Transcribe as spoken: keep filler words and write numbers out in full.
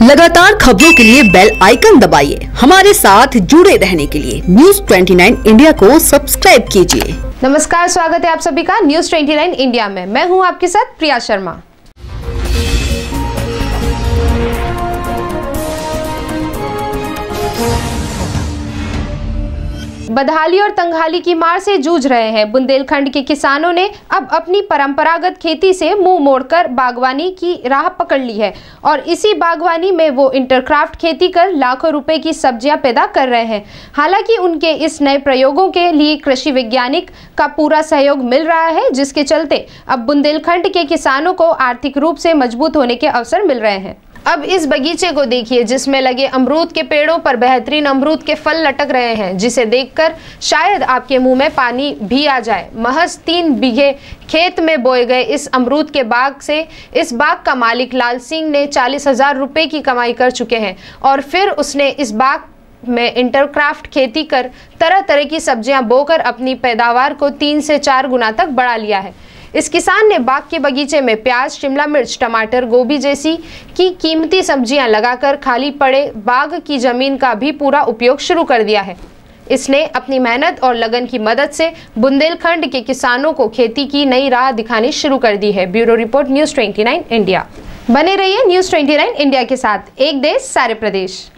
लगातार खबरों के लिए बेल आइकन दबाइए। हमारे साथ जुड़े रहने के लिए न्यूज़ उनतीस इंडिया को सब्सक्राइब कीजिए। नमस्कार, स्वागत है आप सभी का न्यूज़ उनतीस इंडिया में। मैं हूं आपके साथ प्रिया शर्मा। बदहाली और तंगहाली की मार से जूझ रहे हैं बुंदेलखंड के किसानों ने अब अपनी परंपरागत खेती से मुंह मोड़कर बागवानी की राह पकड़ ली है और इसी बागवानी में वो इंटरक्राफ्ट खेती कर लाखों रुपए की सब्जियां पैदा कर रहे हैं। हालांकि उनके इस नए प्रयोगों के लिए कृषि वैज्ञानिक का पूरा सहयोग मिल रहा है, जिसके चलते अब बुंदेलखंड के किसानों को आर्थिक रूप से मजबूत होने के अवसर मिल रहे हैं। अब इस बगीचे को देखिए जिसमें लगे अमरूद के पेड़ों पर बेहतरीन अमरूद के फल लटक रहे हैं, जिसे देखकर शायद आपके मुंह में पानी भी आ जाए। महज तीन बीघे खेत में बोए गए इस अमरूद के बाग से इस बाग का मालिक लाल सिंह ने चालीस हजार रुपए की कमाई कर चुके हैं और फिर उसने इस बाग में इंटरक्राफ्ट खेती कर तरह तरह की सब्जियां बोकर अपनी पैदावार को तीन से चार गुना तक बढ़ा लिया है। इस किसान ने बाग के बगीचे में प्याज, शिमला मिर्च, टमाटर, गोभी जैसी की कीमती सब्जियां लगाकर खाली पड़े बाग की जमीन का भी पूरा उपयोग शुरू कर दिया है। इसने अपनी मेहनत और लगन की मदद से बुंदेलखंड के किसानों को खेती की नई राह दिखानी शुरू कर दी है। ब्यूरो रिपोर्ट न्यूज़ उनतीस इंडिया। बने रहिए न्यूज़ उनतीस इंडिया के साथ। एक देश सारे प्रदेश।